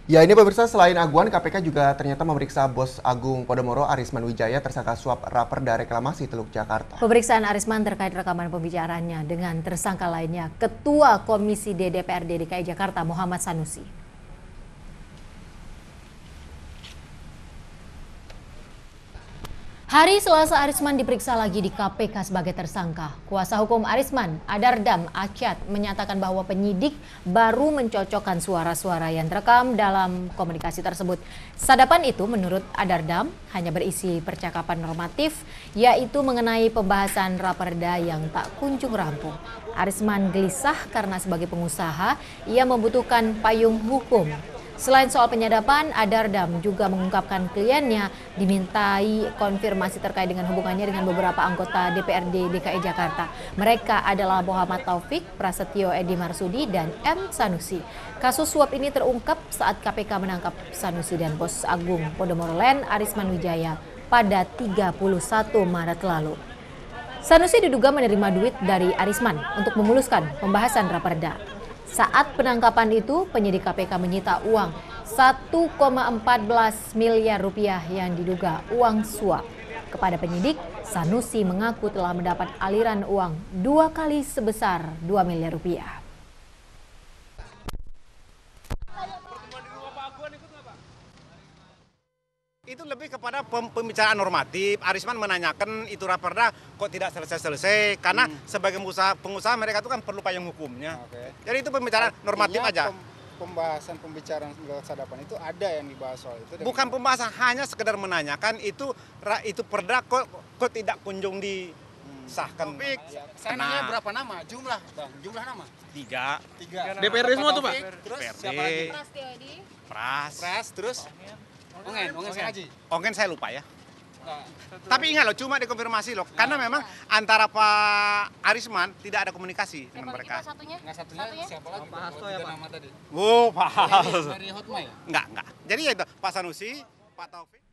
Ya, ini pemirsa, selain Aguan, KPK juga ternyata memeriksa Bos Agung Podomoro Arisman Wijaya tersangka suap Raperda Reklamasi Teluk Jakarta. Pemeriksaan Arisman terkait rekaman pembicaraannya dengan tersangka lainnya, Ketua Komisi D DPRD DKI Jakarta Muhammad Sanusi. Hari Selasa, Arisman diperiksa lagi di KPK sebagai tersangka. Kuasa hukum Arisman, Adardam Akyat, menyatakan bahwa penyidik baru mencocokkan suara-suara yang terekam dalam komunikasi tersebut. Sadapan itu menurut Adardam hanya berisi percakapan normatif, yaitu mengenai pembahasan Raperda yang tak kunjung rampung. Arisman gelisah karena sebagai pengusaha, ia membutuhkan payung hukum. Selain soal penyadapan, Adardam juga mengungkapkan kliennya dimintai konfirmasi terkait dengan hubungannya dengan beberapa anggota DPRD DKI Jakarta. Mereka adalah Muhammad Taufik, Prasetyo Edi Marsudi, dan M. Sanusi. Kasus suap ini terungkap saat KPK menangkap Sanusi dan Bos Agung Podomoro Land Arisman Wijaya pada 31 Maret lalu. Sanusi diduga menerima duit dari Arisman untuk memuluskan pembahasan Raperda. Saat penangkapan itu, penyidik KPK menyita uang 1,14 miliar rupiah yang diduga uang suap. Kepada penyidik, Sanusi mengaku telah mendapat aliran uang 2 kali sebesar 2 miliar rupiah. Itu lebih kepada pembicaraan normatif. Arisman menanyakan itu Raperda kok tidak selesai-selesai karena sebagai pengusaha mereka itu kan perlu payung hukumnya. Jadi itu pembicaraan normatif aja. Pembicaraan sadapan itu ada yang dibahas soal itu. Bukan pembahasan, hanya sekedar menanyakan itu Perda kok tidak kunjung disahkan. Saya nanya berapa nama? Jumlah nama? Tiga. DPRD semua tuh, Pak? Terus DPRD. siapa lagi? Pras. Terus? Ongen saya lupa ya. Tapi ingat loh, cuma dikonfirmasi loh. Karena memang antara Pak Arisman tidak ada komunikasi dengan mereka. Satunya siapa lagi? Pak Hasto ya, Pak? Nama tadi. Oh, Pak Hasto. Dari Hotma ya? Enggak. Jadi ya itu Pak Sanusi, Pak Taufik.